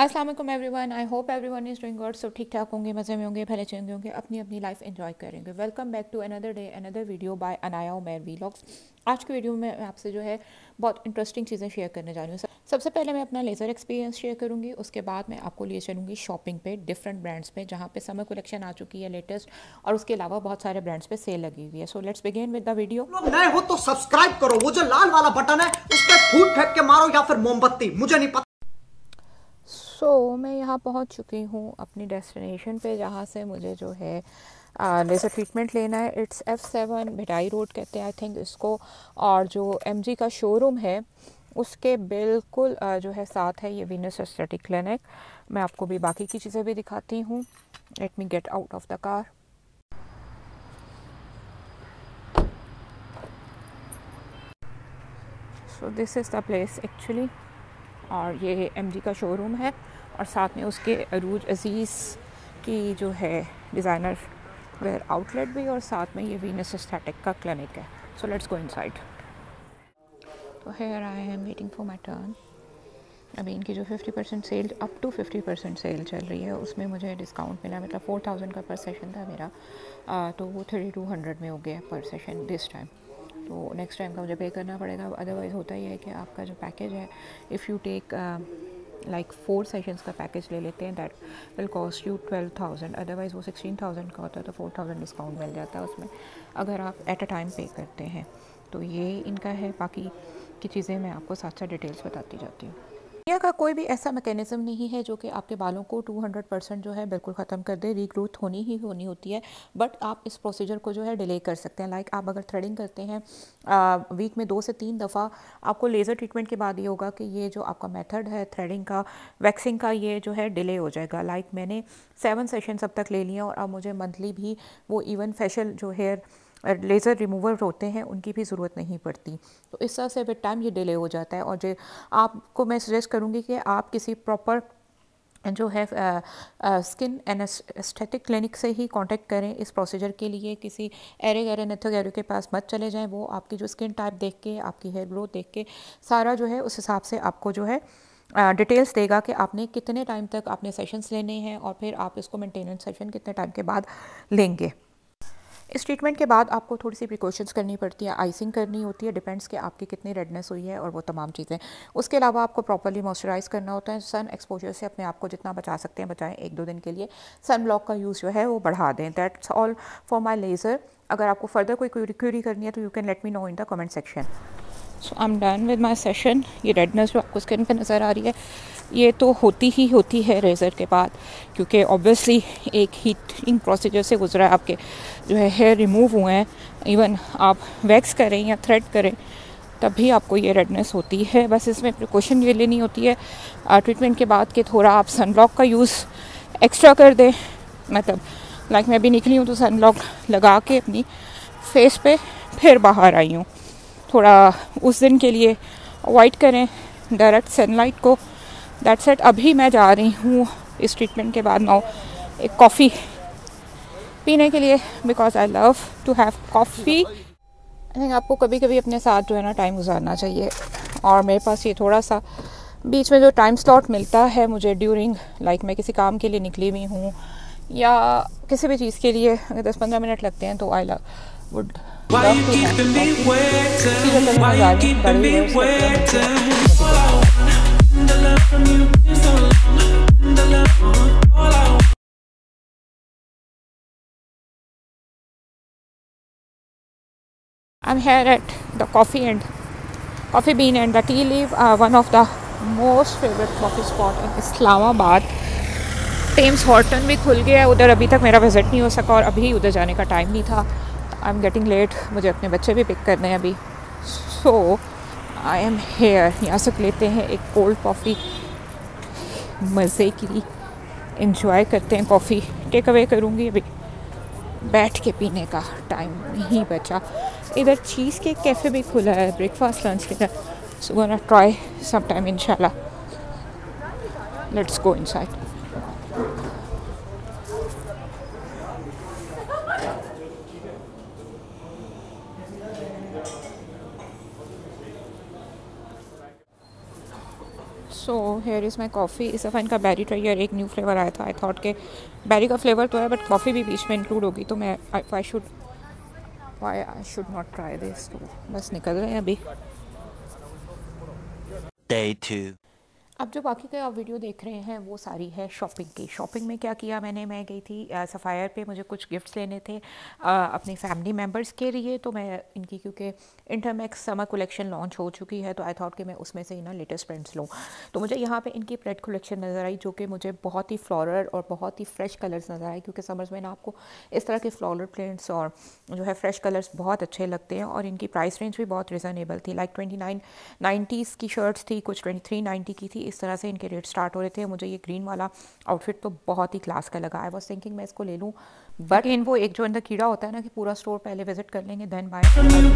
अस्सलाम वालेकुम everyone. I hope everyone is doing good. सब ठीक ठाक होंगे, मज़े में होंगे, भले चंगे होंगे, अपनी अपनी लाइफ एंजॉय करेंगे। Welcome back to another day another video by Anaya Umair vlogs. आज की वीडियो में मैं आपसे जो है बहुत इंटरेस्टिंग चीज़ें शेयर करने जा रही हूँ। सबसे पहले मैं अपना लेज़र एक्सपीरियंस शेयर करूँगी, उसके बाद मैं आपको लिए चलूँगी शॉपिंग पे डिफरेंट ब्रांड्स पे, जहाँ पे समर कलेक्शन आ चुकी है लेटेस्ट, और उसके अलावा बहुत सारे ब्रांड्स पे सेल लगी हुई है। So let's begin with the video. लोग नए हो तो सब्सक्राइब करो, वो जो लाल वाला बटन है उस पर फूट फेंक के मारो या फिर मोमबत्ती, मुझे नहीं पता। मैं यहाँ पहुँच चुकी हूँ अपनी डेस्टिनेशन पे, जहाँ से मुझे जो है लेज़र ट्रीटमेंट लेना है। इट्स F7 भिटाई रोड कहते हैं आई थिंक इसको, और जो MG का शोरूम है उसके बिल्कुल जो है साथ है ये वीनस एस्थेटिक क्लिनिक। मैं आपको भी बाकी की चीज़ें भी दिखाती हूँ। Let me get out of the car. So this is the place actually, और ये MG का शोरूम है, और साथ में उसके अरूज अजीज़ की जो है डिज़ाइनर वेयर आउटलेट भी, और साथ में ये वीनस एस्थेटिक का क्लिनिक है। So let's go inside. तो here I am waiting for my turn. अभी इनकी जो 50% सेल, अप टू 50% सेल चल रही है, उसमें मुझे डिस्काउंट मिला। मतलब 4000 का पर सेशन था मेरा, तो वो 3200 में हो गया पर सेशन दिस टाइम। तो नेक्स्ट टाइम का मुझे पे करना पड़ेगा। अदरवाइज़ होता ही है कि आपका जो पैकेज है, if you take like 4 sessions का पैकेज ले लेते हैं, that will cost you 12,000। Otherwise वो 16,000 का होता है, तो 4,000 डिस्काउंट मिल जाता है उसमें, अगर आप एट अ टाइम पे करते हैं। तो ये इनका है। बाकी की चीज़ें मैं आपको साथ साथ डिटेल्स बताती जाती हूँ। दुनिया का कोई भी ऐसा मैकेनिज़्म नहीं है जो कि आपके बालों को 200% जो है बिल्कुल ख़त्म कर दे। रीग्रोथ होनी ही होनी होती है, बट आप इस प्रोसीजर को जो है डिले कर सकते हैं। लाइक आप अगर थ्रेडिंग करते हैं वीक में 2 से 3 दफ़ा, आपको लेज़र ट्रीटमेंट के बाद ये होगा कि ये जो आपका मेथड है थ्रेडिंग का, वैक्सिंग का, ये जो है डिले हो जाएगा। लाइक मैंने 7 सेशन अब तक ले लिए, और अब मुझे मंथली भी वो इवन फेशियल जो हेयर लेज़र रिमूवर होते हैं उनकी भी ज़रूरत नहीं पड़ती। तो इस तरह से विद टाइम ये डिले हो जाता है। और जो आपको मैं सजेस्ट करूँगी कि आप किसी प्रॉपर जो है स्किन एंड एस्थेटिक क्लिनिक से ही कांटेक्ट करें इस प्रोसीजर के लिए। किसी एरे गैरे नेथोगैरो के पास मत चले जाएं। वो आपकी जो स्किन टाइप देख के, आपकी हेयर ग्रोथ देख के, सारा जो है उस हिसाब से आपको जो है डिटेल्स देगा कि आपने कितने टाइम तक आपने सेशंस लेने हैं, और फिर आप इसको मेंटेनेंस सेशन कितने टाइम के बाद लेंगे। इस ट्रीटमेंट के बाद आपको थोड़ी सी प्रिकॉशंस करनी पड़ती है, आइसिंग करनी होती है, डिपेंड्स कि आपकी कितनी रेडनेस हुई है और वो तमाम चीज़ें। उसके अलावा आपको प्रॉपर्ली मॉइस्चराइज़ करना होता है। सन एक्सपोजर से अपने आप को जितना बचा सकते हैं बचाएं। 1-2 दिन के लिए सन ब्लॉक का यूज़ जो है वो बढ़ा दें। That's all for my laser. अगर आपको फर्दर कोई क्यूरी करनी है तो you can let me know in the comment section. So I am done with my session. ये रेडनेस जो आपको स्किन पे नज़र आ रही है, ये तो होती ही होती है रेज़र के बाद, क्योंकि ऑब्वियसली एक हीटिंग प्रोसीजर से गुजरा है। आपके जो है हेयर रिमूव हुए हैं, इवन आप वैक्स करें या थ्रेड करें तब भी आपको ये रेडनेस होती है। बस इसमें प्रिकॉशन ये लेनी होती है ट्रीटमेंट के बाद कि थोड़ा आप सन ब्लॉक का यूज़ एक्स्ट्रा कर दें। मतलब लाइक मैं भी निकली हूँ तो सन ब्लॉक लगा के अपनी फेस पे फिर बाहर आई हूँ। थोड़ा उस दिन के लिए अवॉइड करें डायरेक्ट सनलाइट को। That's it. अभी मैं जा रही हूँ इस ट्रीटमेंट के बाद नाउ एक कॉफ़ी पीने के लिए, because I love to have coffee. I think आपको कभी कभी अपने साथ जो है ना टाइम गुजारना चाहिए, और मेरे पास ये थोड़ा सा बीच में जो टाइम स्लॉट मिलता है मुझे ड्यूरिंग, लाइक मैं किसी काम के लिए निकली हुई हूँ या किसी भी चीज़ के लिए अगर 10-15 मिनट लगते हैं, तो I would love to I'm here at the Coffee Bean and the Tea Leaf, one of the most favorite coffee spot in Islamabad. Tims Horton भी खुल गया है उधर, अभी तक मेरा विज़िट नहीं हो सका, और अभी उधर जाने का टाइम नहीं था। आई एम गेटिंग लेट, मुझे अपने बच्चे भी पिक करने हैं अभी। So I am here. यहाँ से लेते हैं एक कोल्ड कॉफ़ी, मज़े की इंजॉय करते हैं। कॉफ़ी टेक अवे करूँगी, अभी बैठ के पीने का टाइम नहीं बचा। इधर चीज़ केक कैफ़े भी खुला है ब्रेकफास्ट लंच के लिए, so gonna try some time इंशाल्लाह। Let's go inside. So here is my coffee. इस दफ़ा इनका बेरी ट्रायर एक न्यू फ्लेवर आया था। आई थॉट के बेरी का फ्लेवर तो है बट कॉफ़ी भी बीच में इंक्लूड होगी, तो मैं I should not try this. तो बस निकल रहे हैं अभी। Day 2. अब जो बाकी का आप वीडियो देख रहे हैं वो सारी है शॉपिंग की। शॉपिंग में क्या किया मैं गई थी सफ़ायर पे, मुझे कुछ गिफ्ट्स लेने थे अपने फैमिली मेम्बर्स के लिए। तो मैं इनकी, क्योंकि इंटरमैक्स समर कलेक्शन लॉन्च हो चुकी है, तो आई थॉट कि मैं उसमें से ही ना लेटेस्ट प्रिंट्स लूँ। तो मुझे यहाँ पे इनकी प्रेड कलेक्शन नज़र आई, जो कि मुझे बहुत ही फ्लोरल और बहुत ही फ्रेश कलर्स नज़र आए, क्योंकि समर्स में ना आपको इस तरह के फ्लोरल प्रिंट्स और जो है फ्रेश कलर्स बहुत अच्छे लगते हैं। और इनकी प्राइस रेंज भी बहुत रिजनेबल थी, लाइक 2990 की शर्ट्स थी, कुछ 2390 की थी। इस तरह से इनके रेट स्टार्ट हो रहे थे। मुझे ये ग्रीन वाला आउटफिट तो बहुत ही क्लास का लगा। आई वाज थिंकिंग मैं इसको ले लूँ, बट इन वो एक जो अंदर कीड़ा होता है ना कि पूरा स्टोर पहले विजिट कर लेंगे देन बाय।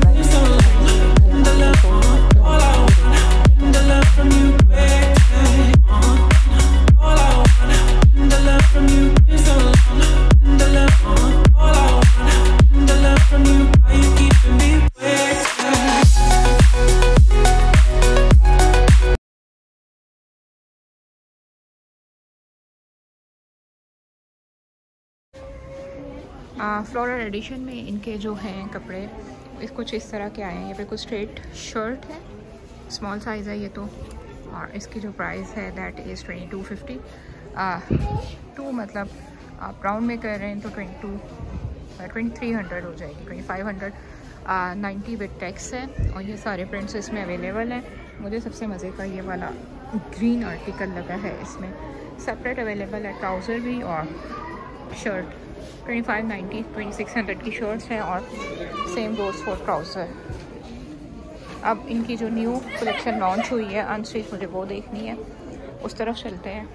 फ्लोरल एडिशन में इनके जो हैं कपड़े इस कुछ इस तरह के आए हैं। ये बिल्कुल स्ट्रेट शर्ट है, स्मॉल साइज़ है ये तो, और इसकी जो प्राइस है दैट इज़ 2250। 2 मतलब आप राउंड में कर रहे हैं तो 2300 हो जाएगी, 2500 90 विद टैक्स है। और ये सारे प्रिंट्स इसमें अवेलेबल हैं। मुझे सबसे मज़े का ये वाला ग्रीन आर्टिकल लगा है, इसमें सेपरेट अवेलेबल है ट्राउज़र भी और शर्ट। 2590 2600 की शर्ट्स हैं और सेम गोज़ फॉर ट्राउज़र। अब इनकी जो न्यू कलेक्शन लॉन्च हुई है अनस्टिच, मुझे वो देखनी है, उस तरफ चलते हैं।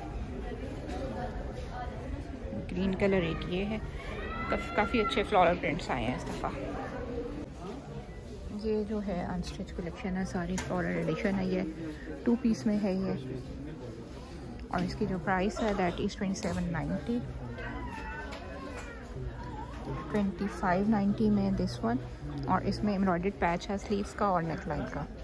ग्रीन कलर एक ये है, काफ़ी अच्छे फ्लोरल प्रिंट्स आए हैं इस दफ़ा। ये जो है अनस्टिच कलेक्शन है, सारी फ्लोरल एडिशन है। ये 2 पीस में है ये, और इसकी जो प्राइस है दैट इज़ 2790। 2590 में दिस वन, और इसमें एम्ब्रॉयडर्ड पैच है स्लीव्स का और नेक लाइन का।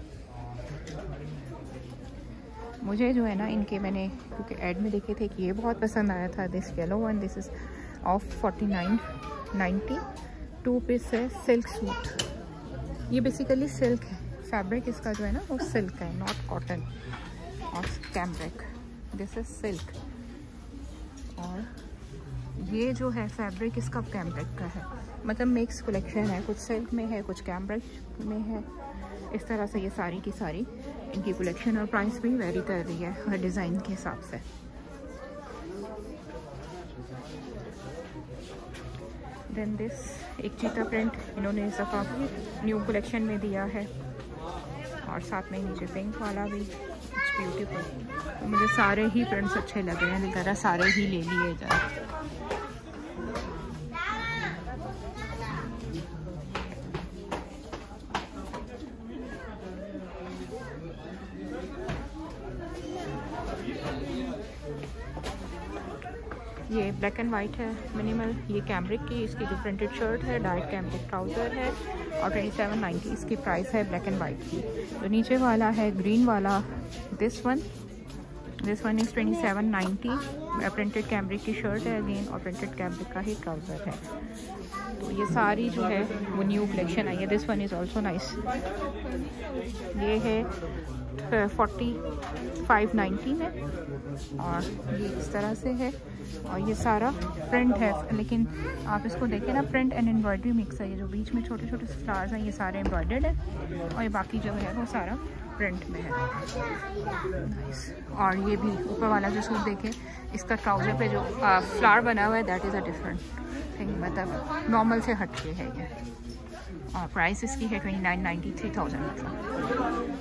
मुझे जो है ना इनके, मैंने क्योंकि ऐड में देखे थे कि ये बहुत पसंद आया था, this yellow one, this is off 4990। 2 piece है, सिल्क सूट। ये बेसिकली सिल्क है, फैब्रिक इसका जो है ना वो सिल्क है, नॉट कॉटन और कैम्ब्रिक। दिस इज़ सिल्क, और ये जो है फैब्रिक इसका कैम्ब्रिक का है, मतलब मिक्स कलेक्शन है, कुछ सिल्क में है कुछ कैम्ब्रिक में है। इस तरह से ये सारी की सारी इनकी कलेक्शन, और प्राइस भी वेरी कर रही है हर डिज़ाइन के हिसाब से। देन दिस एक चीता प्रिंट इन्होंने इस दफ़ा न्यू कलेक्शन में दिया है, और साथ में नीचे पिंक वाला भी, इट्स ब्यूटीफुल। तो मुझे सारे ही प्रिंट्स अच्छे लग रहे हैं, दिल कर रहा सारे ही ले लिए जाए। ये ब्लैक एंड वाइट है मिनिमल, ये कैम्ब्रिक की, इसकी जो प्रिंटेड शर्ट है, डार्क कैम्ब्रिक ट्राउज़र है, और 2790 इसकी प्राइस है ब्लैक एंड वाइट की। जो नीचे वाला है ग्रीन वाला, this one is 2790। Printed cambric की शर्ट है अगेन, और प्रिंटेड कैम्ब्रिक का ही ट्राउज़र है। तो ये सारी जो है वो न्यू कलेक्शन आई है। This one is also nice. ये है 4590 में, और ये इस तरह से है, और ये सारा प्रिंट है, लेकिन आप इसको देखें ना, प्रिंट एंड एम्ब्रॉयडरी मिक्स है। ये जो बीच में छोटे छोटे फ्लावर्स हैं ये सारे एम्ब्रॉयडर्ड है, और ये बाकी जो है वो सारा प्रिंट में है। नाइस। और ये भी ऊपर वाला जो सूट देखें, इसका ट्राउज़र पे जो फ्लावर बना हुआ है that is a different thing, मतलब नॉर्मल से हट के है ये। और प्राइस इसकी है 2990, 3000 मतलब।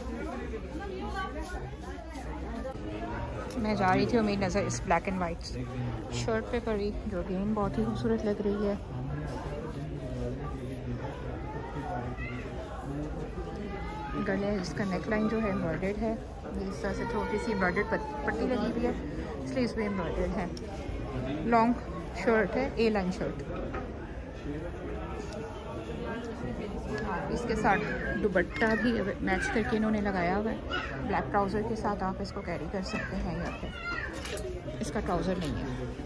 मैं जा रही थी, मेरी नज़र इस ब्लैक एंड वाइट शर्ट पे पड़ी, जो अगेन बहुत ही खूबसूरत लग रही है। गले इसका नेक लाइन जो है एम्ब्रॉयडर्ड है, इस तरह से छोटी सी एम्ब्रॉयडर्ड पट्टी लगी हुई है, स्लीव्स भी एम्ब्रॉयडर्ड है। लॉन्ग शर्ट है, ए लाइन शर्ट। इसके साथ दुपट्टा भी मैच करके इन्होंने लगाया हुआ है। ब्लैक ट्राउज़र के साथ आप इसको कैरी कर सकते हैं, या फिर इसका ट्राउज़र नहीं है।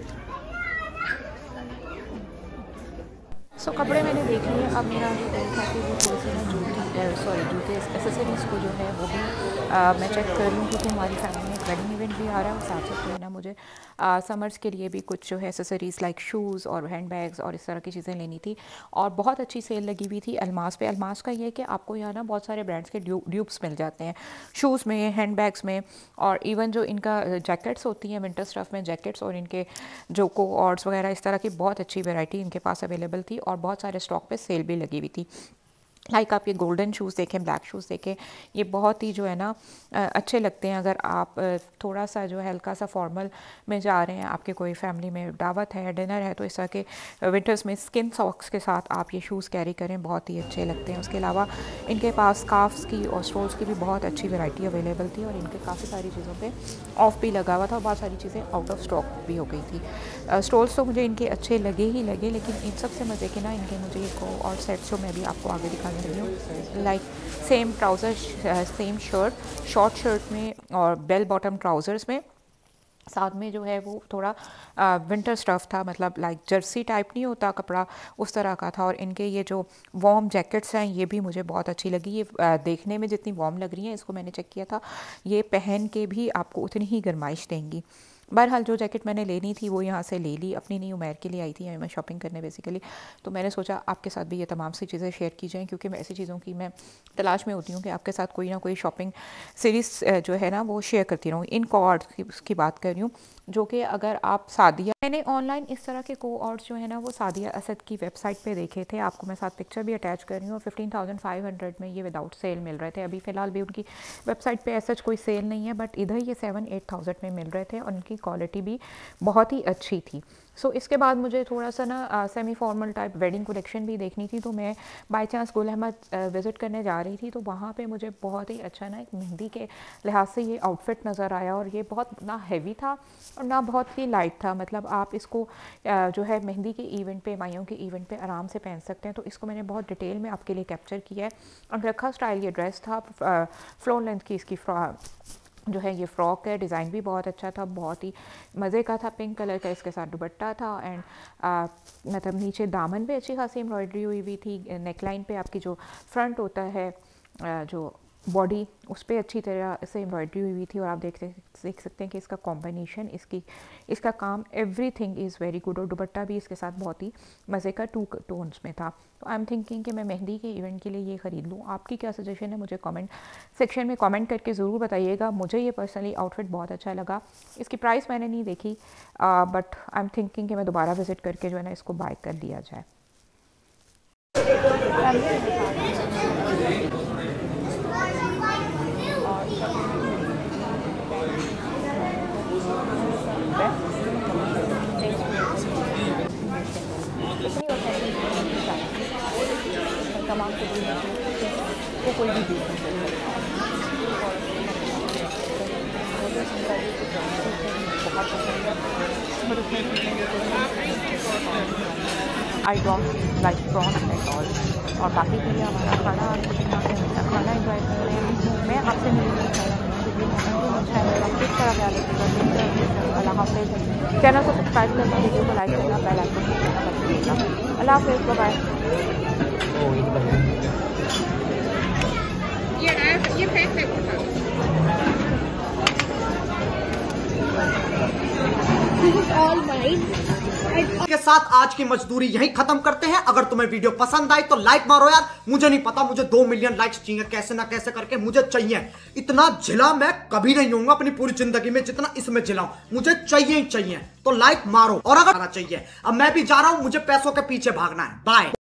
सो कपड़े मैंने देख लिए। अब मेरा जो दिल था कि वो थोड़ी सी ना जूते एसेसरीज़ को जो है वो भी मैं चेक कर लूँ, क्योंकि हमारी फैमिली में एक वेडिंग इवेंट भी आ रहा है और साथ साथ जो है ना मुझे समर्स के लिए भी कुछ जो है एसेसरीज़ लाइक शूज़ और हैंड बैग्स और इस तरह की चीज़ें लेनी थी। और बहुत अच्छी सेल लगी हुई थी अल्मास पे। अल्मास का ये है कि आपको यहाँ ना बहुत सारे ब्रांड्स के ड्यूप्स मिल जाते हैं शूज़ में, हैंड बैग्स में, और इवन जो इनका जैकेट्स होती हैं विंटर स्टफ़ में जैकेट्स और इनके जो कोऑर्ड्स वगैरह इस तरह की बहुत अच्छी वैरायटी इनके पास अवेलेबल थी और बहुत सारे स्टॉक पे सेल भी लगी हुई थी। लाइक आप ये गोल्डन शूज़ देखें, ब्लैक शूज़ देखें, ये बहुत ही जो है ना अच्छे लगते हैं। अगर आप थोड़ा सा जो है हल्का सा फॉर्मल में जा रहे हैं, आपके कोई फैमिली में दावत है या डिनर है, तो इस तरह के विंटर्स में स्किन सॉक्स के साथ आप ये शूज़ कैरी करें, बहुत ही अच्छे लगते हैं। उसके अलावा इनके पास स्कार्फ्स की और स्टोल्स की भी बहुत अच्छी वैरायटी अवेलेबल थी और इनके काफ़ी सारी चीज़ों पे ऑफ भी लगा हुआ था और बहुत सारी चीज़ें आउट ऑफ स्टॉक भी हो गई थी। स्टोल्स तो मुझे इनके अच्छे लगे ही लगे, लेकिन इन सबसे मज़े के ना इनके मुझे एक और सेट्स जो मैं भी आपको आगे दिखाने लगी हूँ, like same trouser same shirt, short shirt में और बेल बॉटम ट्राउज़र्स में, साथ में जो है वो थोड़ा विंटर स्टफ़ था, मतलब लाइक जर्सी टाइप नहीं होता कपड़ा, उस तरह का था। और इनके ये जो वार्म जैकेट्स हैं ये भी मुझे बहुत अच्छी लगी। ये देखने में जितनी वार्म लग रही हैं, इसको मैंने चेक किया था, ये पहन के भी आपको उतनी ही गर्माइश देंगी। बहरहाल जो जैकेट मैंने लेनी थी वो यहाँ से ले ली, अपनी नहीं उमैर के लिए आई थी मैं शॉपिंग करने बेसिकली। तो मैंने सोचा आपके साथ भी ये तमाम सी चीज़ें शेयर की जाएँ, क्योंकि मैं ऐसी चीज़ों की मैं तलाश में होती हूँ कि आपके साथ कोई ना कोई शॉपिंग सीरीज़ जो है ना वो शेयर करती रहूँ। इन कोऑर्ड्स की बात कर रही हूँ, जो कि अगर आप सादिया, मैंने ऑनलाइन इस तरह के कोऑर्ड्स जो है ना वो सादिया असद की वेबसाइट पे देखे थे, आपको मैं साथ पिक्चर भी अटैच कर रही हूँ। 15,500 में ये विदाउट सेल मिल रहे थे। अभी फ़िलहाल भी उनकी वेबसाइट पे ऐसा कोई सेल नहीं है, बट इधर ये 7-8,000 में मिल रहे थे और उनकी क्वालिटी भी बहुत ही अच्छी थी। सो इसके बाद मुझे थोड़ा सा ना semi formal type wedding collection भी देखनी थी, तो मैं by chance Gul Ahmed visit करने जा रही थी। तो वहाँ पे मुझे बहुत ही अच्छा ना एक मेहंदी के लिहाज से ये आउटफिट नज़र आया, और ये बहुत ना हैवी था और ना बहुत ही लाइट था। मतलब आप इसको जो है मेहंदी के इवेंट पे, माइयों के इवेंट पे आराम से पहन सकते हैं। तो इसको मैंने बहुत डिटेल में आपके लिए कैप्चर किया है। अनरखा स्टाइल ये ड्रेस था, फ्लोर लेंथ की इसकी जो है ये फ़्रॉक है, डिज़ाइन भी बहुत अच्छा था, बहुत ही मज़े का था। पिंक कलर का इसके साथ दुपट्टा था एंड मतलब नीचे दामन पे अच्छी खासी एम्ब्रॉयडरी हुई थी। नेकलाइन पे आपकी जो फ्रंट होता है जो बॉडी, उस पर अच्छी तरह से एम्ब्रॉयडरी हुई थी। और आप देख सकते हैं कि इसका कॉम्बिनेशन, इसका काम, एवरीथिंग इज़ वेरी गुड। और दुपट्टा भी इसके साथ बहुत ही मज़े का 2 टोन्स में था। तो आई एम थिंकिंग कि मैं मेहंदी के इवेंट के लिए ये ख़रीद लूँ। आपकी क्या सजेशन है मुझे कमेंट सेक्शन में कमेंट करके ज़रूर बताइएगा। मुझे ये पर्सनली आउटफिट बहुत अच्छा लगा। इसकी प्राइस मैंने नहीं देखी, बट आई एम थिंकिंग कि मैं दोबारा विज़िट करके जो है ना इसको बाय कर लिया जाए। तमाम को वो कोई भी I don't like prawns at all. और बाकी के लिए हमारा खाना खाना एंजॉय कर रहे हैं। मैं आपसे मिलूँगी अल्लाह हाफ़िज़। चैनल को सब्सक्राइब करना, वीडियो को लाइक करना, बेल आइकन को करना मत भूलिएगा। अल्लाह हाफ़िज़, बाय बाय। ये फेक के साथ आज की मजदूरी यही खत्म करते हैं। अगर तुम्हें वीडियो पसंद आई तो लाइक मारो यार। मुझे नहीं पता, मुझे 2 मिलियन लाइक्स चाहिए, कैसे ना कैसे करके मुझे चाहिए। इतना जिला मैं कभी नहीं होऊंगा अपनी पूरी जिंदगी में जितना इसमें जिलाऊं। मुझे चाहिए ही चाहिए। तो लाइक मारो और अगर चाहिए, अब मैं भी जा रहा हूं, मुझे पैसों के पीछे भागना है। बाय।